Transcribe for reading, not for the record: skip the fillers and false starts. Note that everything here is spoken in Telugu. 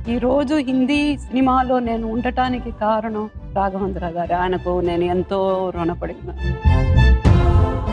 ఈ రోజు హిందీ సినిమాలో నేను ఉండటానికి కారణం రాఘవేంద్ర గారు. ఆయనకు నేను ఎంతో రుణపడి ఉన్నాను.